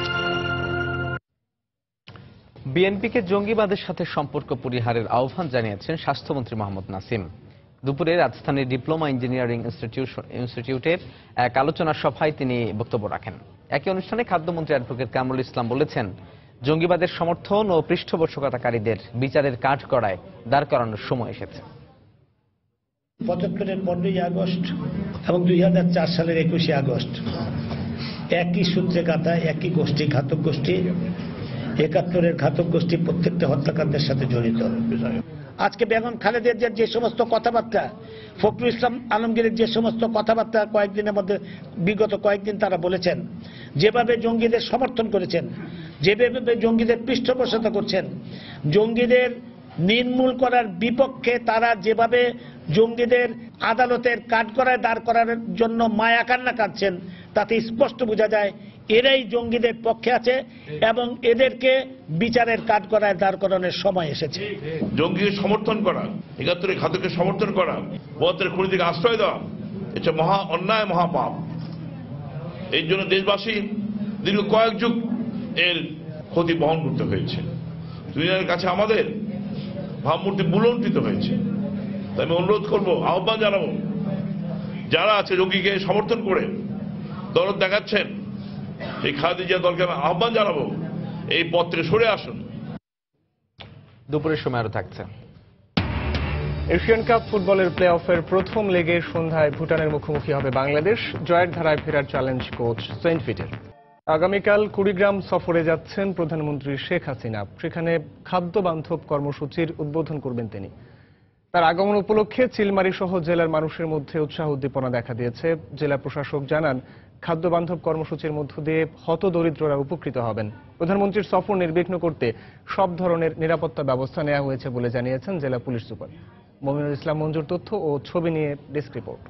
বিএনপিকে জঙ্গিবাদের সাথে সম্পর্ক পরিহারের আহ্বান জানিয়েছেন স্বাস্থ্যমন্ত্রী মোহাম্মদ নাসিম। দুপুরে রাজধানীর ডিপ্লোমা ইঞ্জিনিয়ারিং ইনস্টিটিউটের এক আলোচনা সভায় তিনি বক্তব্য রাখেন। একই অনুষ্ঠানে খাদ্যমন্ত্রী অ্যাডভোকেট কামরুল ইসলাম বলেছেন, জঙ্গিবাদের সমর্থন ও পৃষ্ঠপোষকতাকারীদের বিচারের কাঠগড়ায় দাঁড় করানোর সময় এসেছে। পঁচাত্তরের পনেরোই আগস্ট এবং দুই হাজার চার সালের একুশে আগস্ট একই সূত্রে গাঁথা একই গোষ্ঠী, ঘাতক গোষ্ঠী, একাত্তরের ঘাতক গোষ্ঠী প্রত্যেকটা হত্যাকাণ্ডের সাথে জড়িত। আজকে বেগম খালেদের যে সমস্ত কথাবার্তা, ফখরুল ইসলাম আলমগীরের যে সমস্ত কথাবার্তা কয়েকদিনের মধ্যে বিগত কয়েকদিন তারা বলেছেন, যেভাবে জঙ্গিদের সমর্থন করেছেন, যেভাবে জঙ্গিদের পৃষ্ঠপোষকতা করছেন, জঙ্গিদের নির্মূল করার বিপক্ষে তারা যেভাবে জঙ্গিদের আদালতের কাঠগড়ায় দাঁড় করার জন্য মায়া কান্না কাঁদছেন, তাতে স্পষ্ট বোঝা যায় এরাই জঙ্গিদের পক্ষে আছে এবং এদেরকে বিচারের কাঠগড়ায় দাঁড় করানোর সময় এসেছে। জঙ্গিকে সমর্থন করা, একাত্তরের ঘাতককে সমর্থন করা, বদের খুনিদেরকে আশ্রয় দেওয়া, এটা মহা অন্যায়, মহাপাপ। এই জন্য দেশবাসী দীর্ঘ কয়েক যুগ এর ক্ষতি বহন করতে হয়েছে। দুনিয়ার কাছে আমাদের ভাবমূর্তি বুলন্টিত হয়েছে। তাই আমি অনুরোধ করবো, আহ্বান জানাবো, যারা আছে জঙ্গিকে সমর্থন করে দরদ দেখাচ্ছেন, সেই খালেদা জিয়া দলকে আমি আহ্বান জানাবো, এই পথ থেকে সরে আসুন। দুপুরের সময় আরো থাকছে। এশিয়ান কাপ ফুটবলের প্লে অফের প্রথম লেগে সন্ধ্যায় ভুটানের মুখোমুখি হবে বাংলাদেশ। জয়ের ধারায় ফেরার চ্যালেঞ্জ কোচ সেন্ট পিটার। আগামীকাল কুড়িগ্রাম সফরে যাচ্ছেন প্রধানমন্ত্রী শেখ হাসিনা। সেখানে খাদ্য বান্ধব কর্মসূচির উদ্বোধন করবেন তিনি। তার আগমন উপলক্ষে চিলমারি সহ জেলার মানুষের মধ্যে উৎসাহ উদ্দীপনা দেখা দিয়েছে। জেলা প্রশাসক জানান, খাদ্য বান্ধব কর্মসূচির মধ্য দিয়ে হতদরিদ্ররা উপকৃত হবেন। প্রধানমন্ত্রীর সফর নির্বিঘ্ন করতে সব ধরনের নিরাপত্তা ব্যবস্থা নেওয়া হয়েছে বলে জানিয়েছেন জেলা পুলিশ সুপার। মমিনুল ইসলাম মঞ্জুর তথ্য ও ছবি নিয়ে ডেস্ক রিপোর্ট।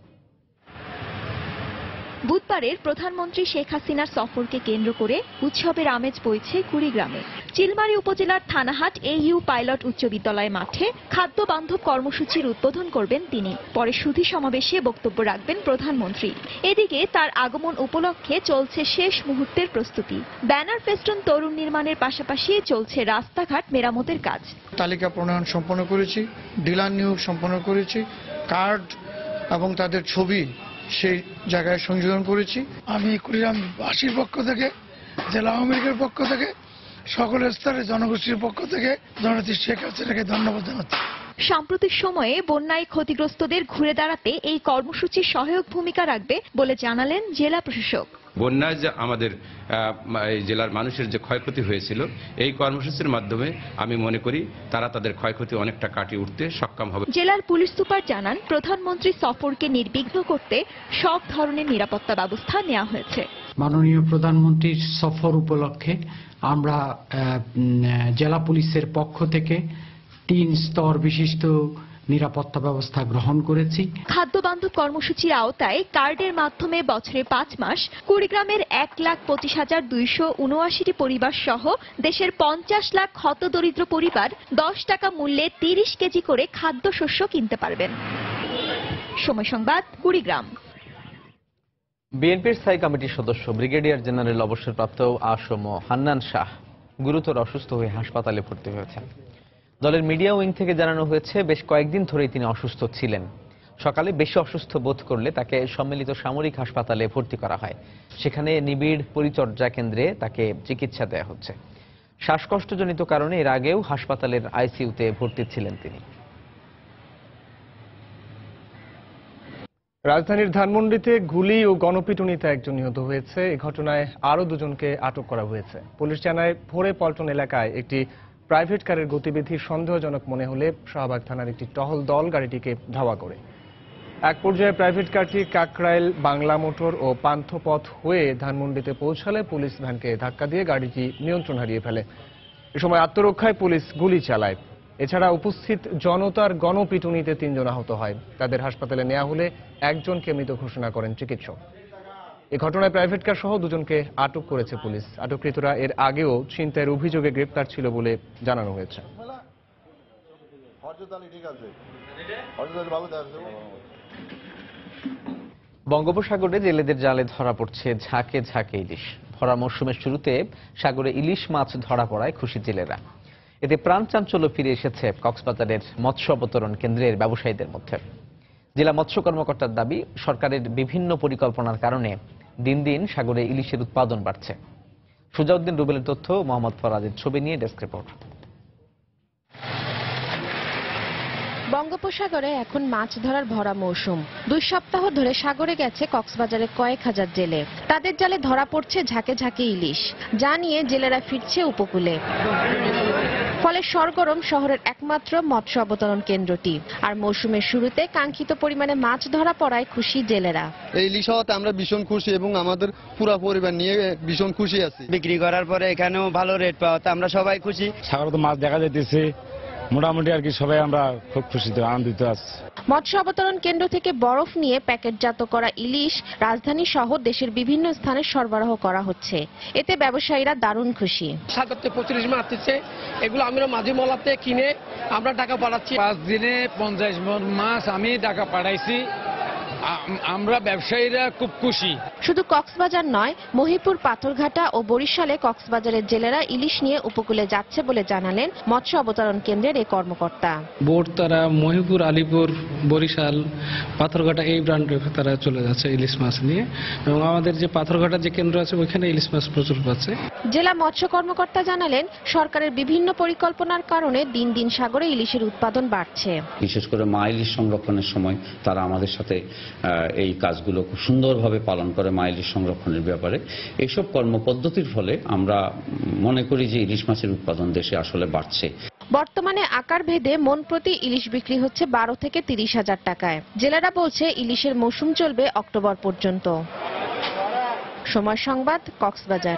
বুধবারের প্রধানমন্ত্রী শেখ হাসিনার সফরকে কেন্দ্র করে উৎসবের আমেজ বইছে কুড়িগ্রামে। চিলমারি উপজেলার থানাহাট এ ইউ পাইলট উচ্চ বিদ্যালয় মাঠে খাদ্য বান্ধব কর্মসূচির উদ্বোধন করবেন তিনি। পরে সুধী সমাবেশে বক্তব্য রাখবেন প্রধানমন্ত্রী। এদিকে তার আগমন উপলক্ষে চলছে শেষ মুহূর্তের প্রস্তুতি। ব্যানার ফেস্টুন তরুণ নির্মাণের পাশাপাশি চলছে রাস্তাঘাট মেরামতের কাজ। তালিকা প্রণয়ন সম্পন্ন করেছি, ডিলার নিয়োগ সম্পন্ন করেছি, কার্ড এবং তাদের ছবি সেই জায়গায় সংযোজন করেছি। আমি কুড়িগ্রামবাসীর পক্ষ থেকে, জেলা আওয়ামী লীগের পক্ষ থেকে, সকল স্তরের জনগোষ্ঠীর পক্ষ থেকে জননেত্রী শেখ হাসিনাকে ধন্যবাদ জানাচ্ছি। সাম্প্রতিক সময়ে বন্যায় ক্ষতিগ্রস্তদের ঘুরে দাঁড়াতে এই কর্মসূচি সহায়ক ভূমিকা রাখবে বলে জানালেন জেলা প্রশাসক। বন্যায় যে আমাদের জেলার মানুষের যে ক্ষয়ক্ষতি হয়েছিল, এই কর্মসূচির মাধ্যমে আমি মনে করি তারা তাদের ক্ষয়ক্ষতি অনেকটা কাটিয়ে উঠতে সক্ষম হবে। জেলার পুলিশ সুপার জানান, প্রধানমন্ত্রী সফরকে নির্বিঘ্ন করতে সব ধরনের নিরাপত্তা ব্যবস্থা নেওয়া হয়েছে। মাননীয় প্রধানমন্ত্রীর সফর উপলক্ষে আমরা জেলা পুলিশের পক্ষ থেকে তিন স্তর বিশিষ্ট নিরাপত্তা ব্যবস্থা গ্রহণ করেছি। খাদ্য বান্ধব কর্মসূচির আওতায় কার্ডের মাধ্যমে বছরে পাঁচ মাস কুড়িগ্রামের এক লাখ পঁচিশ হাজার দুইশো উনআশিটি পরিবার সহ দেশের পঞ্চাশ লাখ হতদরিদ্র পরিবার দশ টাকা মূল্যে তিরিশ কেজি করে খাদ্যশস্য কিনতে পারবেন। সময় সংবাদ, কুড়িগ্রাম। বিএনপির স্থায়ী কমিটির সদস্য ব্রিগেডিয়ার জেনারেল অবসরপ্রাপ্ত আসম হান্নান শাহ গুরুতর অসুস্থ হয়ে হাসপাতালে ভর্তি হয়েছেন। দলের মিডিয়া উইং থেকে জানানো হয়েছে, বেশ কয়েকদিন ধরেই তিনি অসুস্থ ছিলেন। সকালে বেশি অসুস্থ বোধ করলে তাকে সম্মিলিত সামরিক হাসপাতালে ভর্তি করা হয়। সেখানে নিবিড় পরিচর্যা কেন্দ্রে তাকে চিকিৎসা দেওয়া হচ্ছে। শ্বাসকষ্টজনিত কারণে এর আগেও হাসপাতালের আইসিইউতে ভর্তি ছিলেন তিনি। রাজধানীর ধানমন্ডিতে গুলি ও গণপিটুনিতে একজন নিহত হয়েছে। এই ঘটনায় আরও দুজনকে আটক করা হয়েছে। পুলিশ জানায়, ভোরে পল্টন এলাকায় একটি প্রাইভেট কারের গতিবিধি সন্দেহজনক মনে হলে শাহবাগ থানার একটি টহল দল গাড়িটিকে ধাওয়া করে। এক পর্যায়ে প্রাইভেট কারটি কাকরাইল, বাংলা মোটর ও পান্থপথ হয়ে ধানমন্ডিতে পৌঁছালে পুলিশ ভ্যানকে ধাক্কা দিয়ে গাড়িটি নিয়ন্ত্রণ হারিয়ে ফেলে। এ সময় আত্মরক্ষায় পুলিশ গুলি চালায়। এছাড়া উপস্থিত জনতার গণপিটুনিতে তিনজন আহত হয়। তাদের হাসপাতালে নেওয়া হলে একজনকে মৃত ঘোষণা করেন চিকিৎসক। এই ঘটনায় প্রাইভেট কার সহ দুজনকে আটক করেছে পুলিশ। আটককৃতরা এর আগেও ছিনতাইয়ের অভিযোগে গ্রেপ্তার ছিল বলে জানানো হয়েছে। বঙ্গোপসাগরে জেলেদের জালে ধরা পড়ছে ঝাঁকে ঝাঁকে ইলিশ। ভরা মৌসুমের শুরুতে সাগরে ইলিশ মাছ ধরা পড়ায় খুশি জেলেরা। এতে প্রাণ চাঞ্চল্য ফিরে এসেছে কক্সবাজারের মৎস্য অবতরণ কেন্দ্রের ব্যবসায়ীদের মধ্যে। জেলা মৎস্য কর্মকর্তার দাবি, সরকারের বিভিন্ন পরিকল্পনার কারণে দিন দিন সাগরে ইলিশের উৎপাদন বাড়ছে। সুজাউদ্দিন রুবেলের তথ্য, মোহাম্মদ ফরাজের ছবি নিয়ে ডেস্ক রিপোর্ট। বঙ্গোপসাগরে এখন মাছ ধরার ভরা মৌসুম। দুই সপ্তাহ ধরে সাগরে গেছে কক্সবাজারে কয়েক হাজার জেলে। তাদের জালে ধরা পড়ছে ঝাঁকে ঝাঁকে ইলিশ, যা নিয়ে জেলেরা ফিরছে উপকূলে। ফলে সরগরম শহরের একমাত্র মৎস্য অবতরণ কেন্দ্রটি। আর মৌসুমের শুরুতে কাঙ্ক্ষিত পরিমাণে মাছ ধরা পড়ায় খুশি জেলেরা। এই ইলিশ হওয়াতে আমরা ভীষণ খুশি এবং আমাদের পুরো পরিবার নিয়ে ভীষণ খুশি আছি। বিক্রি করার পরে এখানেও ভালো রেট পাওয়াতে আমরা সবাই খুশি। সাগরে তো মাছ দেখা যাইতেছে, মোটামুটি আর কি সবাই আমরা খুব খুশিতে আনন্দিত আছি। মৎস্য অবতরণ কেন্দ্র থেকে বরফ নিয়ে প্যাকেটজাত করা ইলিশ রাজধানী সহ দেশের বিভিন্ন স্থানে সরবরাহ করা হচ্ছে। এতে ব্যবসায়ীরা দারুণ খুশি। সাতাত্তর থেকে পঁচিশ মাছ আসছে, এগুলো আমরা মাঝি মলাতে কিনে আমরা টাকা পাঠাচ্ছি। পাঁচ দিনে পঞ্চাশ মন মাছ আমি টাকা পাঠাইছি। আমরা ব্যবসায়ীরা খুব খুশি। শুধু কক্সবাজার নয়, মহিপুর, পাথরঘাটা ও বরিশালে কক্সবাজারের জেলেরা ইলিশ নিয়ে উপকূলে যাচ্ছে বলে জানালেন মৎস্য অবতরণ কেন্দ্রের এই কর্মকর্তা। বোট তারা মহিপুর, আলিপুর, বরিশাল, পাথরঘাটা এই ব্রান্ডে তারা চলে যাচ্ছে ইলিশ মাছ নিয়ে, এবং আমাদের যে পাথরঘাটা যে কেন্দ্র আছে ওইখানে ইলিশ মাছ প্রচুর পাচ্ছে। জেলা মৎস্য কর্মকর্তা জানালেন সরকারের বিভিন্ন পরিকল্পনার কারণে দিন দিন সাগরে ইলিশের উৎপাদন বাড়ছে। বিশেষ করে মা ইলিশ সংরক্ষণের সময় তারা আমাদের সাথে এই কাজগুলো খুব সুন্দরভাবে পালন করে মা ইলিশ সংরক্ষণের ব্যাপারে। এইসব কর্মপদ্ধতির ফলে আমরা মনে করি যে ইলিশ মাছের উৎপাদন দেশে আসলে বাড়ছে। বর্তমানে আকার ভেদে মন প্রতি ইলিশ বিক্রি হচ্ছে বারো থেকে তিরিশ হাজার টাকায়। জেলেরা বলছে ইলিশের মৌসুম চলবে অক্টোবর পর্যন্ত। সময় সংবাদ, কক্সবাজার।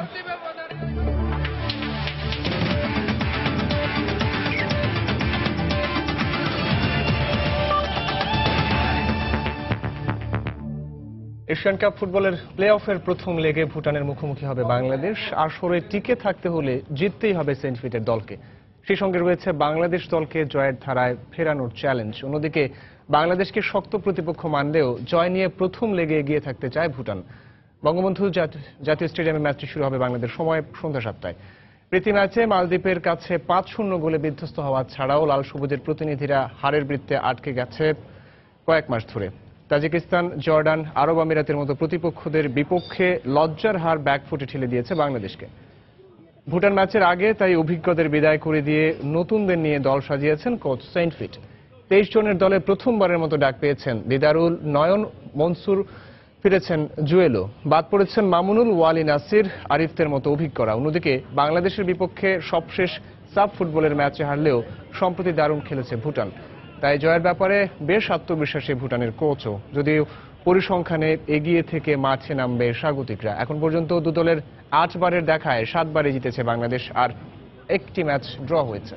এশিয়ান কাপ ফুটবলের প্লে অফের প্রথম লেগে ভুটানের মুখোমুখি হবে বাংলাদেশ। আসরে টিকে থাকতে হলে জিততেই হবে সেন্ট পিটের দলকে। সেই সঙ্গে রয়েছে বাংলাদেশ দলকে জয়ের ধারায় ফেরানোর চ্যালেঞ্জ। অন্যদিকে বাংলাদেশকে শক্ত প্রতিপক্ষ মানলেও জয় নিয়ে প্রথম লেগে এগিয়ে থাকতে চায় ভুটান। বঙ্গবন্ধু জাতীয় স্টেডিয়ামে ম্যাচটি শুরু হবে বাংলাদেশ সময় সন্ধ্যা সাতটায়। প্রীতি ম্যাচে মালদ্বীপের কাছে পাঁচ শূন্য গোলে বিধ্বস্ত হওয়া ছাড়াও লাল সবুজের প্রতিনিধিরা হারের বৃত্তে আটকে গেছে কয়েক মাস ধরে। তাজিকিস্তান, জর্ডান, আরব আমিরাতের মতো প্রতিপক্ষদের বিপক্ষে লজ্জার হার ব্যাকফুটে ঠেলে দিয়েছে বাংলাদেশকে। ভুটান ম্যাচের আগে তাই অভিজ্ঞদের বিদায় করে দিয়ে নতুনদের নিয়ে দল সাজিয়েছেন কোচ সেন্ট পিট। তেইশ জনের দলে প্রথমবারের মতো ডাক পেয়েছেন দিদারুল, নয়ন, মনসুর, ফিরেছেন জুয়েলো, বাদ পড়েছেন মামুনুল, ওয়ালি, নাসির, আরিফদের মতো অভিজ্ঞরা। অন্যদিকে বাংলাদেশের বিপক্ষে সবশেষ সাব ফুটবলের ম্যাচে হারলেও সম্প্রতি দারুণ খেলেছে ভুটান। তাই জয়ের ব্যাপারে বেশ আত্মবিশ্বাসী ভুটানের কোচও, যদিও পরিসংখ্যানে এগিয়ে থেকে মাঠে নামবে স্বাগতিকরা। এখন পর্যন্ত দু দলের আট বারের দেখায় সাতবারে জিতেছে বাংলাদেশ, আর একটি ম্যাচ ড্র হয়েছে।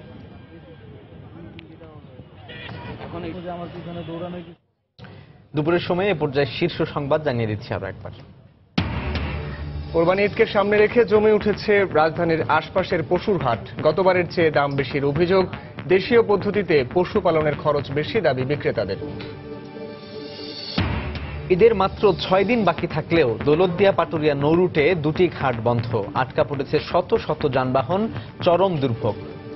দুপুরের সময় এ পর্যায়ে শীর্ষ সংবাদ জানিয়ে দিচ্ছি আরো একবার। কোরবানি ঈদকে সামনে রেখে জমে উঠেছে রাজধানীর আশপাশের পশুর হাট। গতবারের চেয়ে দাম বেশির অভিযোগ। দেশীয় পদ্ধতিতে পশুপালনের খরচ বেশি, দাবি বিক্রেতাদের। ঈদের মাত্র ছয় দিন বাকি থাকলেও দৌলতদিয়া পাটুরিয়া নৌ রুটে দুটি ঘাট বন্ধ। আটকা পড়েছে শত শত যানবাহন, চরম দুর্ভোগ।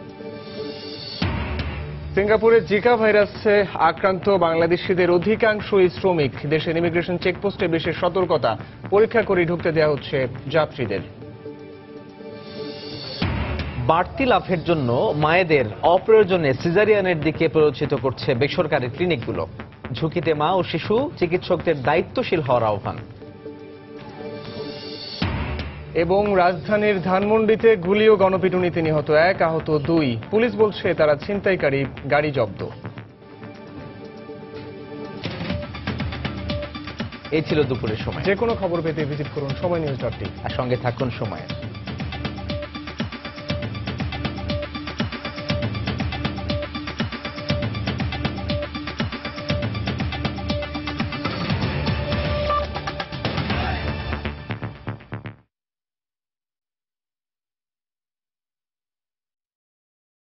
সিঙ্গাপুরে জিকা ভাইরাসে আক্রান্ত বাংলাদেশিদের অধিকাংশই শ্রমিক। দেশের ইমিগ্রেশন চেকপোস্টে বিশেষ সতর্কতা, পরীক্ষা করে ঢুকতে দেওয়া হচ্ছে যাত্রীদের। বাড়তি লাভের জন্য মায়েদের অপ্রয়োজনে সিজারিয়ানের দিকে প্ররোচিত করছে বেসরকারি ক্লিনিকগুলো। ঝুঁকিতে মা ও শিশু, চিকিৎসকদের দায়িত্বশীল হওয়ার আহ্বান। এবং রাজধানীর ধানমন্ডিতে গুলি ও গণপিটুনিতে নিহত এক, আহত দুই। পুলিশ বলছে তারা ছিনতাইকারী, গাড়ি জব্দ। এই ছিল দুপুরের সময়। যে কোনো খবর পেতে ভিজিট করুন সময় নিউজ ডট টিভি আর সঙ্গে থাকুন সময়।